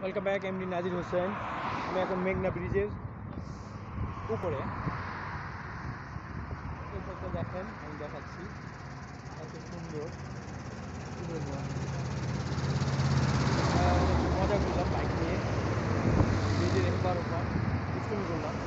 Welcome back. MD Nazir Hossain. আমি এখন মেঘনা ব্রিজের উপরে। উপরটা দেখেন, আমি দেখাচ্ছি, এত সুন্দর। মজা করলাম বাইক নিয়ে, ব্রিজের এপার ওপার দুষ্টুমি করলাম।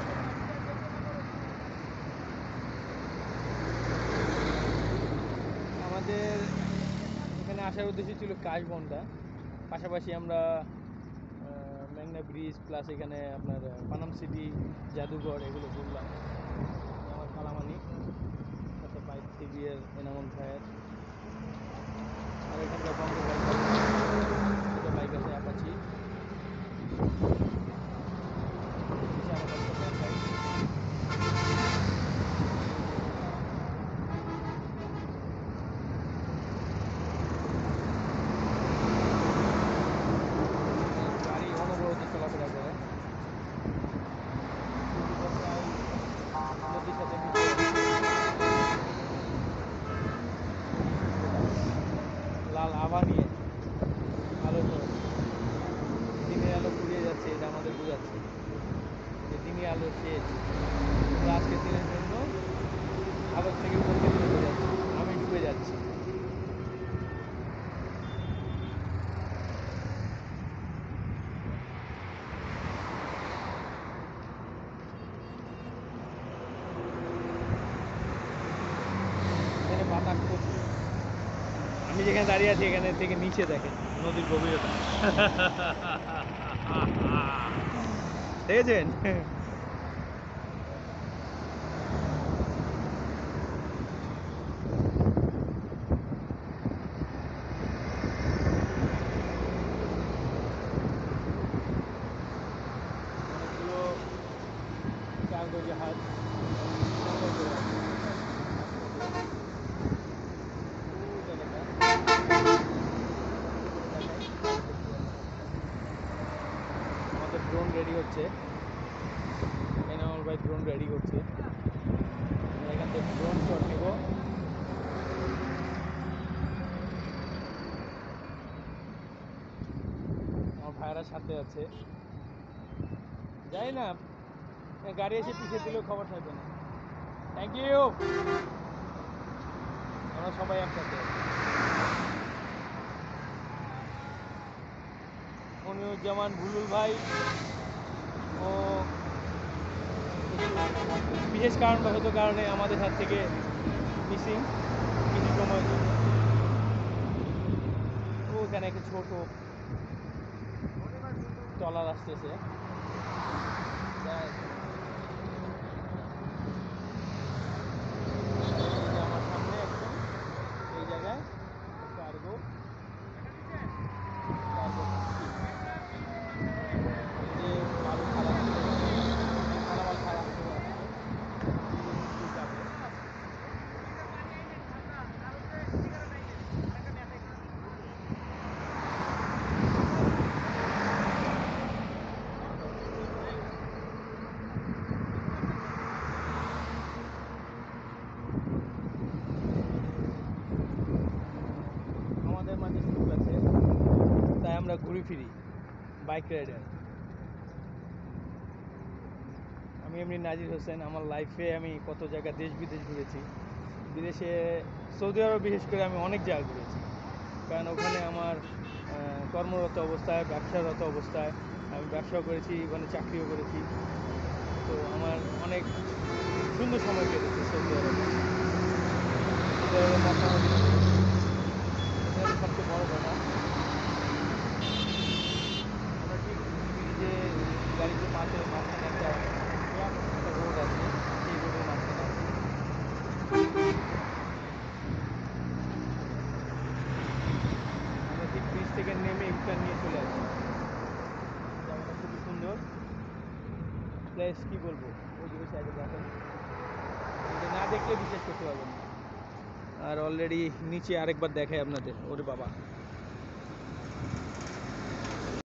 আমাদের এখানে আসার উদ্দেশ্য ছিল কাশবনটা, পাশাপাশি আমরা মেঘনা ব্রিজ প্লাস এখানে আপনার পানাম সিটি, জাদুঘর এগুলো ঘুরলাম। আমার কালামানি সাথে বাইক সিবিএর এনামল ভাইয়ের, আর এখানকার বন্ধ বাইক আছে অ্যাপাচি। গাড়ি অনবরত চলাফেরা করে, নদীর সাথে লাল আভা নিয়ে আলো করে, দিনের আলো ফুরিয়ে যাচ্ছে, এটা আমাদের বোঝাচ্ছে যে দিনের আলো শেষ। আজকের দিনের জন্য আলো থেকে ডুবে যাচ্ছে, আমি ডুবে যাচ্ছি। এখানে বাতাস প্রচুর। আমি যেখানে দাঁড়িয়ে আছি এখানে থেকে নিচে দেখেন নদীর গভীরতা। দেখেছেন? অনেকগুলো কার্গো জাহাজ আমাদের ড্রোন রেডি হচ্ছে, এনামল ভাই ড্রোন রেডি করছে। এখান থেকে ড্রোন শট নেব। আমার ভাইয়েরা সাথে আছে, যাই না গাড়ি এসে পিছিয়ে দিলেও খবর থাকবে না। Thank you. আমরা সবাই একসাথে। মনিরুজ্জামান ভুলুল ভাই ও বিশেষ কারণে আমাদের হাত থেকে মিসিং কিছু সময়ের জন্য। ওখানে একটা ছোট ট্রলার আসতেছে, আমার সামনে একদম এই জায়গায় কার্গো যে বালু খারাপ মালামাল খারাপ আমাদের মাঝে সুযোগ আছে, তাই আমরা ঘুরে ফিরি বাইক রাইডার। আমি এমনি নাজির হোসেন। আমার লাইফে আমি কত জায়গা দেশ বিদেশ ঘুরেছি। বিদেশে সৌদি আরব বিশেষ করে আমি অনেক জায়গা ঘুরেছি, কারণ ওখানে আমার কর্মরত অবস্থায়, ব্যবসারত অবস্থায় আমি ব্যবসাও করেছি, ওখানে চাকরিও করেছি। তো আমার অনেক সুন্দর সময় কেটেছে সৌদি আরবে। সবচেয়ে বড় কথা, আমরা ঠিক যে গাড়িতে মাঝখানে একটা রোড আছে, সেই রোডের মাঝখানে আছি। আমরা ঠিক ব্রিজ থেকে নেমে ইউটার্ন নিয়ে চলে আসি। জায়গাটা খুবই সুন্দর প্লেস, কী বলবো। ওইদিকে সাইডে দেখেন, এটা না দেখলে বিশ্বাস করতে পারবেন না। আর অলরেডি নিচে আরেকবার দেখাই আপনাদের। ওরে বাবা,